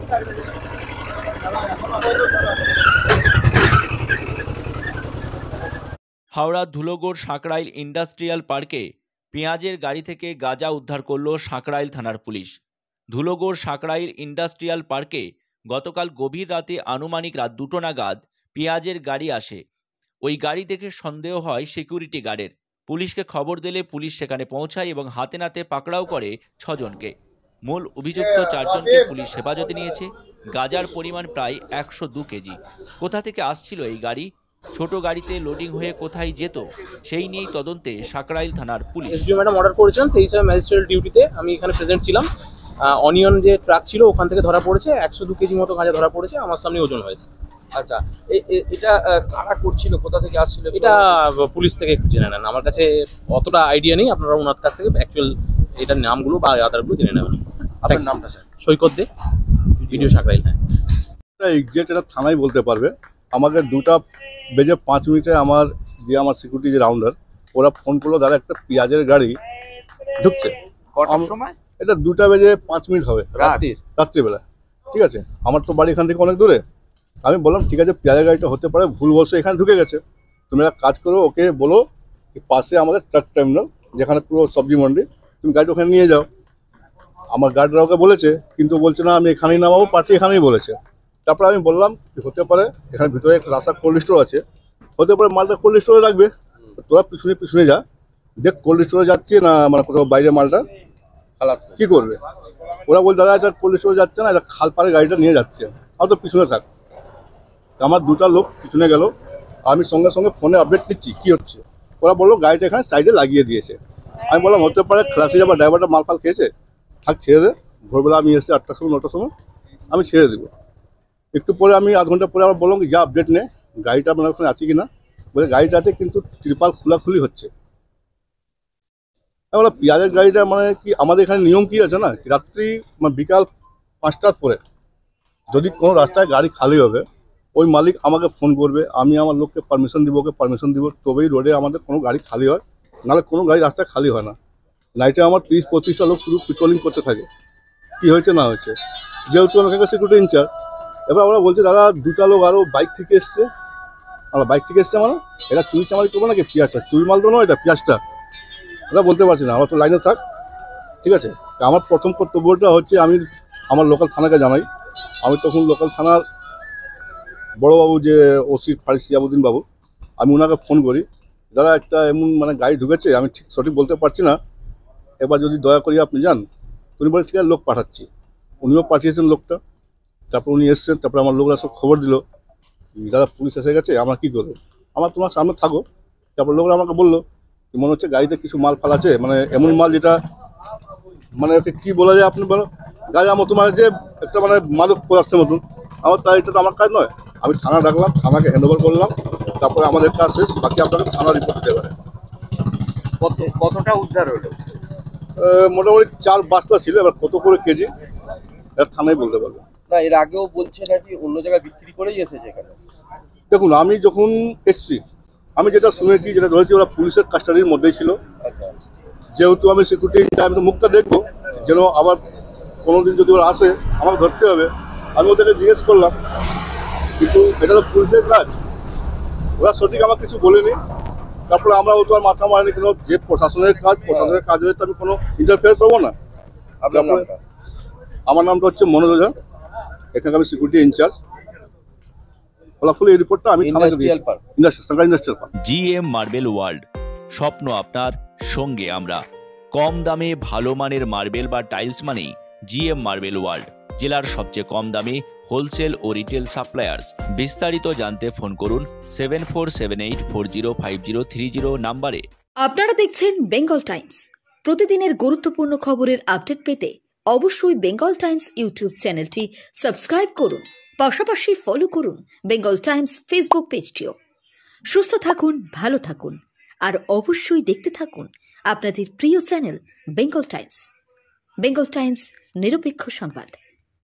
Howrah Dhulagarh Sankrail industrial পার্কে পেঁয়াজের গাড়ি থেকে গাঁজা উদ্ধার করল সাঁকরাইল থানার পুলিশ। ধুলোগড় সাঁকরাইল ইন্ডাস্ট্রিয়াল পার্কে গতকাল গভীর রাতে আনুমানিক রাত 2টো নাগাদ পেঁয়াজের গাড়ি আসে। ওই গাড়ি দেখে সন্দেহ হয় সিকিউরিটি গার্ডের। পুলিশকে খবর দিলে পুলিশ সেখানে পৌঁছায় এবং হাতে নাতে পাকড়াও করে 6 জনকে। মূল অভিযুক্ত 4 জনকে পুলিশ হেফাজতে নিয়েছে। গাঁজার পরিমাণ প্রায় 102 কেজি। কোথা থেকে আসছিল এই গাড়ি, ছোট গাড়িতে লোডিং হয়ে কোথায় যেত, সেই নিয়েই তদন্তে সাঁকরাইল থানার পুলিশ। এসডিও ম্যাডাম অর্ডার করেছিলেন, সেই হিসাবে ম্যাজিস্ট্রেট ডিউটিতে আমি এখানে প্রেজেন্ট ছিলাম। অনিয়ন যে ট্রাক ছিল ওখান থেকে ধরা পড়েছে, 102 কেজি মতো গাঁজা ধরা পড়েছে, আমার সামনে ওজন হয়েছে। আচ্ছা, এটা কারা করছিল, কোথা থেকে আসছিল? এটা পুলিশ থেকে একটু জেনে নেন, আমার কাছে অতটা আইডিয়া নেই। আপনারা ওনার কাছ থেকে অ্যাকচুয়াল এটার নামগুলো বা আদারগুলো জেনে নেবেন। আপনার নামটা স্যার? সৈকত দে, ভিডিও সাঁকরাইল। হ্যাঁ, এক্সাক্ট এটা থানায় বলতে পারবে। আমাকে 2:05 আমার সিকিউরিটি যে রাউন্ডার ওরা ফোন করলো, দাদা একটা পেঁয়াজের গাড়ি ঢুকছে। কটার সময়? এটা 2:05 হবে রাত্রিবেলা। ঠিক আছে, আমার তো বাড়ি এখান থেকে অনেক দূরে। আমি বললাম ঠিক আছে, পেঁয়াজের গাড়িটা হতে পারে ভুলবশত এখানে ঢুকে গেছে। তুমি একটা কাজ করো, ওকে বলো পাশে আমাদের ট্রাক টার্মিনাল যেখানে পুরো সবজি মন্ডি, তুমি গাড়িটা ওখানে নিয়ে যাও। আমার গার্ডরা ওকে বলেছে, কিন্তু বলছে না আমি এখানেই নামাবো, পার্টি এখানেই বলেছে। তারপরে আমি বললাম হতে পারে এখানে ভিতরে একটা রাস্তা কোল্ড স্টোর আছে, হতে পারে মালটা কোল্ড স্টোরে রাখবে, তোরা পিছনে যা, দেখ কোল্ড স্টোরে যাচ্ছে না মানে কোথাও বাইরে মালটা খালাস কি করবে। ওরা বল দাদা এটা কোল্ড স্টোরে যাচ্ছে না, এটা খালপাড়ে গাড়িটা নিয়ে যাচ্ছে, আর তো পিছনে থাক। আমার 2টা লোক পিছনে গেল, আমি সঙ্গে সঙ্গে ফোনে আপডেট দিচ্ছি কী হচ্ছে। ওরা বললো গাড়িটা এখানে সাইডে লাগিয়ে দিয়েছে। আমি বললাম হতে পারে খালাসিরা বা ড্রাইভারটা মাল ফাল খেয়েছে, থাক ছেড়ে দে, ভোরবেলা আমি এসে 8টার সময় 9টার সময় আমি ছেড়ে দেবো। একটু পরে আমি আধ ঘন্টা পরে আবার বললাম যা আপডেট নে, গাড়িটা আপনার ওখানে আছে কিনা, বলে গাড়িটা আছে কিন্তু ত্রিপাল খোলাখুলি হচ্ছে। বললাম পেঁয়াজের গাড়িটা মানে কি আমাদের এখানে নিয়ম কি আছে না, রাত্রি মানে বিকাল 5টার পরে যদি কোনো রাস্তায় গাড়ি খালি হবে, ওই মালিক আমাকে ফোন করবে, আমি আমার লোককে পারমিশন দিব, ওকে পারমিশন দিব, তবেই রোডে আমাদের কোনো গাড়ি খালি হয়, নাহলে কোনো গাড়ি রাস্তায় খালি হয় না। নাইটে আমার 30-35টা লোক শুধু পেট্রোলিং করতে থাকে, কি হয়েছে না হয়েছে। যেহেতু আমাকে সিকিউরিটি ইনচার্জ, এবার ওরা বলছে দাদা 2টা লোক আরও বাইক থেকে এসছে। আমরা বাইক থেকে এসছে মানে এটা চুরি চামারি করবো নাকি, পেঁয়াজটা চুরি মাল তো নয়, এটা পেঁয়াজটা ওরা বলতে পারছি না। আমার তো লাইনে থাক, ঠিক আছে। আমার প্রথম কর্তব্যটা হচ্ছে আমি আমার লোকাল থানাকে জানাই। আমি তখন লোকাল থানার বড়োবাবু যে ওসি ফারিস সিয়াবুদ্দিন বাবু, আমি ওনাকে ফোন করি, দাদা একটা এমন মানে গাড়ি ঢুকেছে, আমি ঠিক সঠিক বলতে পারছি না, এবার যদি দয়া করি আপনি যান। উনি বলে ঠিক আছে লোক পাঠাচ্ছি। উনিও পাঠিয়েছেন লোকটা, তারপর উনি এসছেন, তারপরে আমার লোকরা সব খবর দিল দাদা পুলিশ এসে গেছে, আমরা কী করবো। আমার তোমার সামনে থাকো। তারপর লোকরা আমাকে বললো মনে হচ্ছে গাড়িতে কিছু মাল ফাল আছে, মানে এমন মাল যেটা মানে ওকে কী বলা যায়, আপনি বলো গাড়ি আমার তোমার যে একটা মানে মাদক পদার্থের মতন। আমার তাই এটা তো আমার কাজ নয়। আমি থানা ডাকলাম, থানাকে হ্যান্ড ওভার করলাম, তারপরে আমাদের কাজ শেষ, বাকি আপনাকে থানা রিপোর্ট দিতে পারে। কতটা উদ্ধার হলো? মোটামুটি 4 বস্তা ছিল, এবার কত করে কেজি এটা থানায় বলতে পারবে না, এর আগেও বলছে নাকি অন্য জায়গায় বিক্রি করেই এসেছে এখানে। দেখুন আমি যখন এসছি, আমি যেটা শুনেছি যেটা ধরেছি ওরা পুলিশের কাস্টাডির মধ্যেই ছিল। যেহেতু আমি সিকিউরিটি, আমি তো মুখটা দেখবো, যেন আবার কোনোদিন যদি ওরা আসে আমাকে ধরতে হবে। আমি ওদেরকে জিজ্ঞেস করলাম, কিন্তু এটা তো পুলিশের কাজ, ওরা সঠিক আমাকে কিছু বলেনি। তারপরে আমরা ও তো আর মাথা মারিনি, কেন যে প্রশাসনের কাজ, প্রশাসনের কাজ হলে তো আমি কোনো ইন্টারফেয়ার করবো না। আমার নামটা হচ্ছে মনোজ ওঝা, এখানে আমি সিকিউরিটি ইনচার্জ। ফলাফল এই রিপোর্টটা আমি industrial park. GM marble world, স্বপ্ন আপনার, সঙ্গে আমরা। কম দামে ভালো মানের মার্বেল বা টাইলস মানেই জিএম মার্বেল ওয়ার্ল্ড, জেলার সবচেয়ে কম দামে হোলসেল ও রিটেল সাপ্লায়ার্স। বিস্তারিত জানতে ফোন করুন 7478405030 নাম্বারে। আপনারা দেখছেন বেঙ্গল টাইমস। প্রতিদিনের গুরুত্বপূর্ণ খবরের আপডেট পেতে অবশ্যই বেঙ্গল টাইমস ইউটিউব চ্যানেলটি সাবস্ক্রাইব করুন, পাশাপাশি ফলো করুন বেঙ্গল টাইমস ফেসবুক পেজটিও। সুস্থ থাকুন, ভালো থাকুন, আর অবশ্যই দেখতে থাকুন আপনাদের প্রিয় channel Bengal Times. Bengal Times, নিরপেক্ষ সংবাদ।